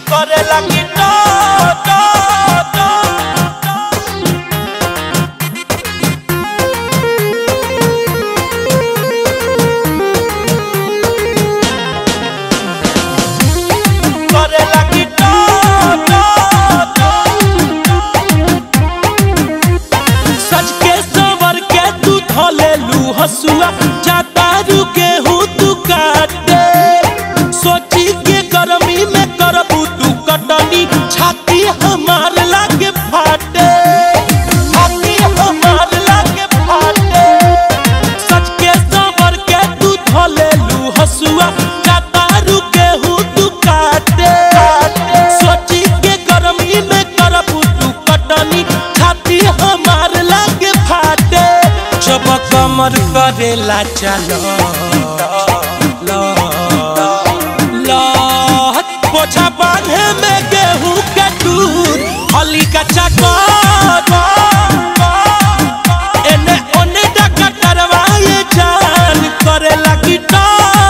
करे लगी टो टो टो करे लगी टो टो टो सज के सवर के तू धोले लू हसुआ जाता रुके हूँ तू काटे सोची के गर्मी में करबू तू कटनी छाती हमार लागे फाटे छाती हमार लागे फाटे सच के सवर के तू धोले लू हसुआ जाता रुके हूँ तू काटे सोची के गर्मी में करबू तू कटनी छाती हमार लागे फाटे जब कमर करेला चलो पोछा बांधे में गेहूं के दूध हली का चकोर एने ओने डका करवाए जान करे लगी टो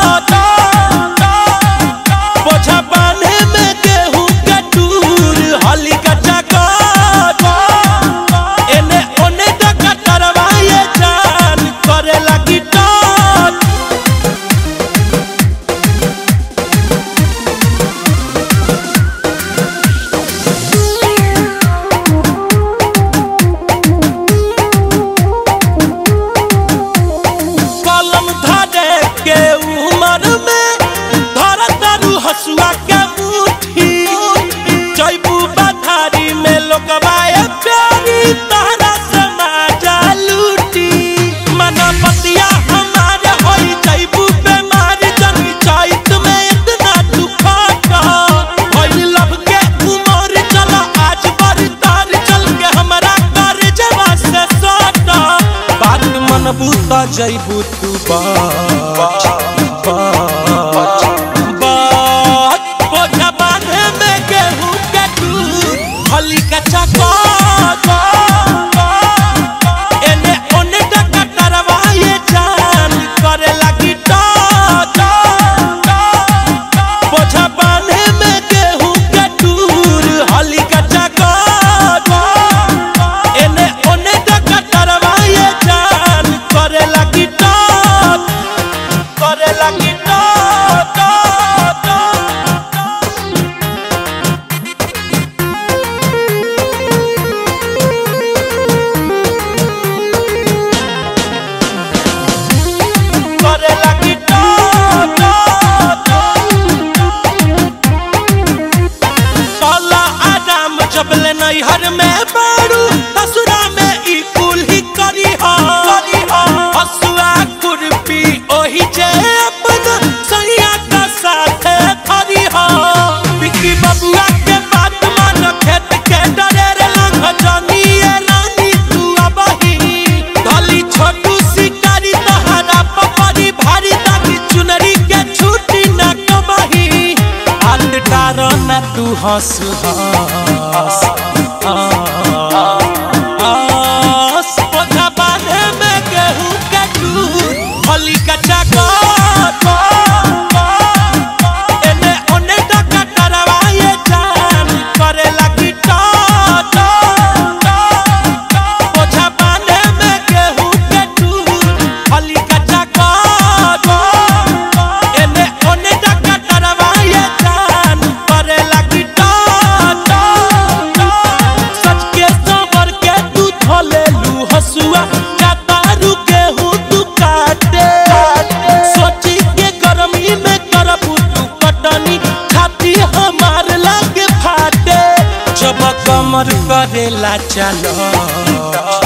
पोछा बांधे में गेहूं के दूध हली का चकोर एने ओने डका करवाए जान करे लगी टो हसुआ के मुट्ठी जैबू बधारी में लोकवाए प्यारी तारा समाजा लूटी मना पतिया हमारे होई जैबू बेमारी जनी चैत में इतना तू खाता होई लब के उमर चला आज बड़ी तार चल के हमारा कर जवा से सोटा बात मनबू त जैबू तू हली का चकोर एने ओने डका करवाए जान करे लगी टो पोछा बांधे में गेहूं के दूर हली का चकोर एने ओने डका करवाए जान करे लगी टो जबले नैहर में बारू ससुरा में ई कुल ही करी हो हसुआ खुरपी ओही जे अपना सैया का साथ धरी हो बिकी बबुआ के बात मान खेत के डरे लंघ जानी ये रानी तू अबही धली छोटू शिकारी तहरा पपरी भारी दागी चुनरी के छूटी न कबही हाथ डारो न तू हंस पोछा बांधे में गेहूं के दूध हली का चकोर एने ओने डका करवाए जान करे लगी टो पोछा बांधे में गेहूं के दूध हली का चकोर एने ओने डका करवाए जान करे लगी टो हसुआ जाता रुके हूँ तू काटे सोची के गर्मी में करबू तू कटनी छाती हमार लागे फाटे जब कमर करेला चलो